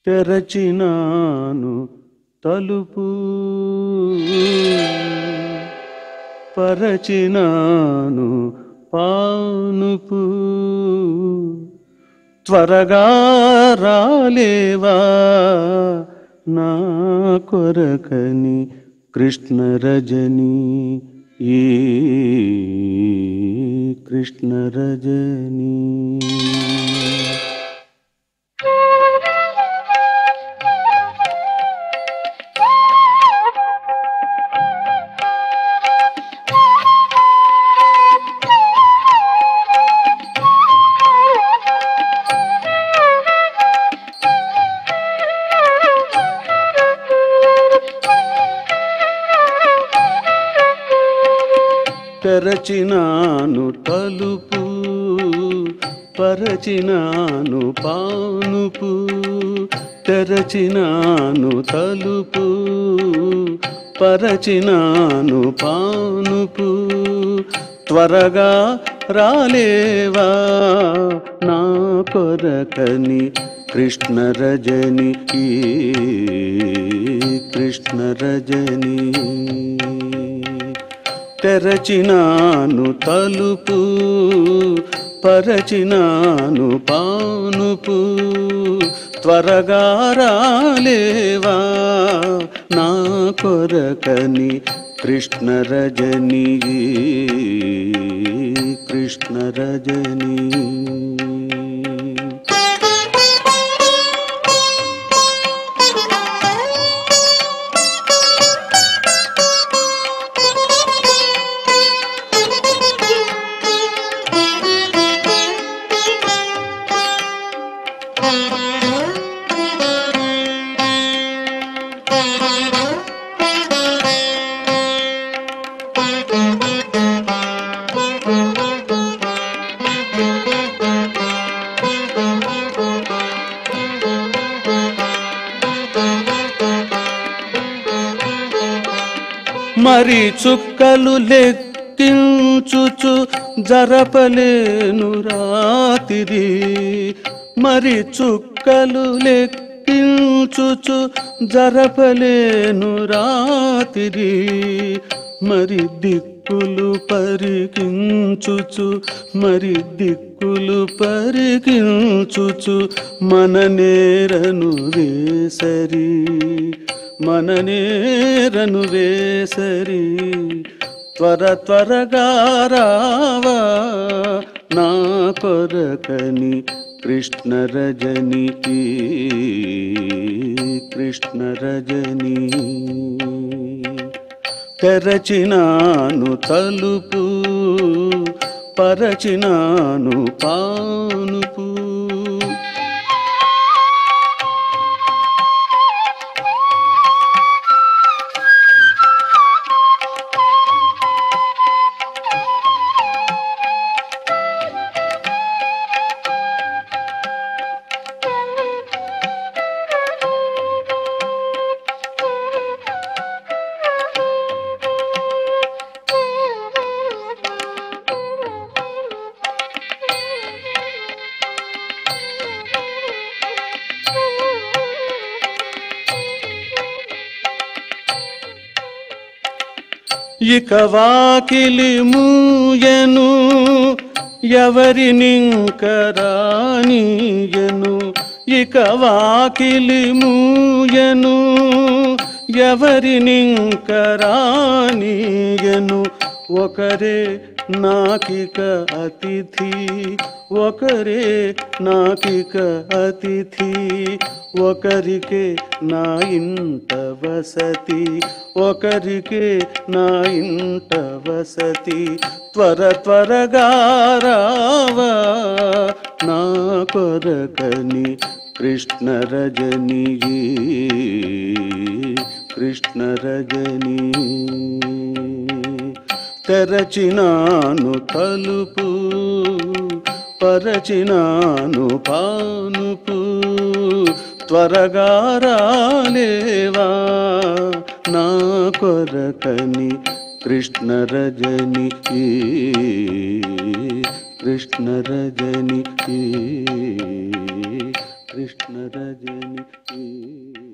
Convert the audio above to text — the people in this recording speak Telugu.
తెరచినాను తలుపు పరచినాను పానుపు త్వరగా రాలేవా నా కొరకని కృష్ణ రజని ఈ కృష్ణ రజని. తెరచినాను తలుపు పరచినాను పానుపు తెరచినాను తలుపు పరచినాను పానుపు త్వరగా రాలేవా నా కొరకని కృష్ణ రజని ఈ కృష్ణ రజని. తెరచినాను తలుపు పరచినాను పానుపు త్వరగా రాలేవా నా కొరకని కృష్ణ రజని కృష్ణ రజని. మరి చుక్కలు లెక్కించుచు జరపలేను రాతిరి మరి చుక్కలు లెక్కించుచు జరపలేను రాతిరి మరి దిక్కులు పరికించుచు మరి దిక్కులు పరికించుచు మననేరను వేసరి మననేరను వేసరి త్వర త్వరగా రావా నా కొరకని కృష్ణ రజని కృష్ణ రజని. తెరచినాను తలుపు పరచినాను పానుపు ఇక వాకిలి మూయను ఎవరినింకరానియను ఇక వాకిలి మూయను ఎవరినింకరానియను ఒకరే నాకిక అతిథి ఒకరే నాకిక అతిథి ఒకరికే నా ఇంట వసతి ఒకరికే నా ఇంట వసతి త్వర త్వరగా రావా నా కొరకని కృష్ణ రజని కృష్ణ రజని. తెరచినాను తలుపు పరచినాను పానుపు త్వరగా రాలేవా నా కొరకని కృష్ణ రజని కృష్ణ రజని కృష్ణ రజని